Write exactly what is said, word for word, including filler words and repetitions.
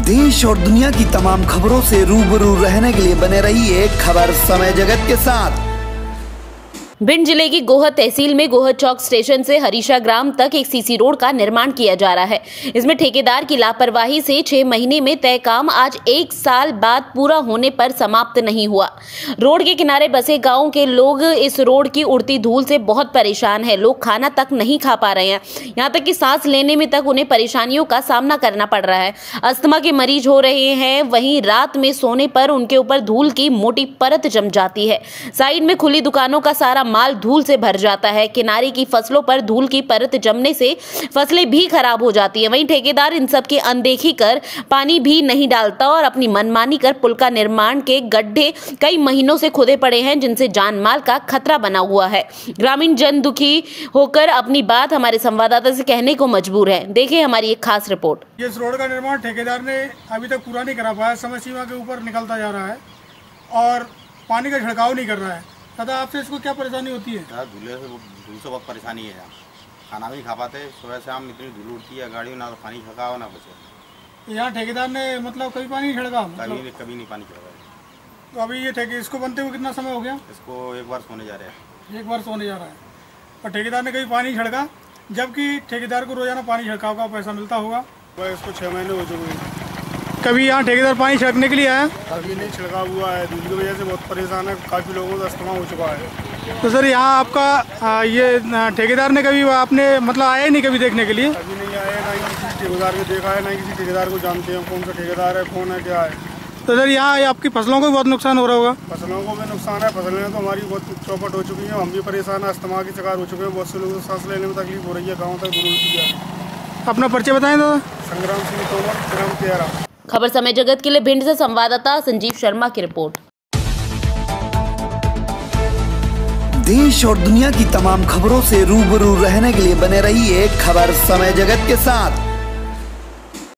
देश और दुनिया की तमाम खबरों से रूबरू रहने के लिए बने रहिए खबर समय जगत के साथ। भिंड जिले की गोहद तहसील में गोहद चौक स्टेशन से हरीशा ग्राम तक एक सीसी रोड का निर्माण किया जा रहा है। इसमें ठेकेदार की लापरवाही से छह महीने में तय काम आज एक साल बाद पूरा होने पर समाप्त नहीं हुआ। रोड के किनारे बसे गांव के लोग इस रोड की उड़ती धूल से बहुत परेशान है। लोग खाना तक नहीं खा पा रहे हैं, यहाँ तक कि सांस लेने में तक उन्हें परेशानियों का सामना करना पड़ रहा है। अस्थमा के मरीज हो रहे हैं, वहीं रात में सोने पर उनके ऊपर धूल की मोटी परत जम जाती है। साइड में खुली दुकानों का सारा माल धूल से भर जाता है। किनारे की फसलों पर धूल की परत जमने से फसलें भी खराब हो जाती हैं। वहीं ठेकेदार इन सब की अनदेखी कर पानी भी नहीं डालता और अपनी मनमानी कर पुल का निर्माण के गड्ढे कई महीनों से खुदे पड़े हैं, जिनसे जान माल का खतरा बना हुआ है। ग्रामीण जन दुखी होकर अपनी बात हमारे संवाददाता से कहने को मजबूर है। देखिए हमारी एक खास रिपोर्ट। इस रोड का निर्माण ठेकेदार ने अभी तक पूरा नहीं करा पाया, समय सीमा के ऊपर निकलता जा रहा है और पानी का छिड़काव नहीं कर रहा है। दादा, आपसे इसको क्या परेशानी होती है? धूले से धूल से बहुत परेशानी है। यहाँ खाना भी नहीं खा पाते, सुबह से हम इतनी धूल उठती है, गाड़ी में ना पानी छिड़का ना बचे। यहाँ ठेकेदार ने मतलब कभी पानी छिड़का? कभी नहीं, कभी नहीं पानी छिड़का। तो अभी ये ठेके इसको बनते हुए कितना समय हो गया? इसको एक बार सोने जा रहे हैं। एक बार सोने जा रहा है और ठेकेदार ने कभी पानी छिड़का, जबकि ठेकेदार को रोजाना पानी छिड़काव का पैसा मिलता होगा। वह इसको छः महीने हो चुके हैं। कभी यहाँ ठेकेदार पानी छिड़कने के लिए आया? कभी नहीं छिड़का हुआ है। धूल की वजह से बहुत परेशान है, काफ़ी लोगों का अस्थमा हो चुका है। तो सर यहाँ आपका आ, ये ठेकेदार ने कभी आपने मतलब आया ही नहीं कभी देखने के लिए? कभी नहीं आया, ना ही किसी ठेकेदार को देखा है, ना ही किसी ठेकेदार को जानते हैं कौन सा ठेकेदार है, कौन है, क्या है। तो सर यहाँ आपकी फसलों को भी बहुत नुकसान हो रहा होगा? फसलों को भी नुकसान है, फसलें तो हमारी बहुत चौपट हो चुकी हैं, हम भी परेशान है, अस्थमा की शिकार हो चुके हैं। बहुत से लोगों को सांस लेने में तकलीफ हो रही है, गाँव तक दूर होती है। अपना परिचय बताएं दादा। संग्राम सिंह तोमर, ग्राम तेरा। खबर समय जगत के लिए भिंड से संवाददाता संजीव शर्मा की रिपोर्ट। देश और दुनिया की तमाम खबरों से रूबरू रहने के लिए बने रहिए खबर समय जगत के साथ।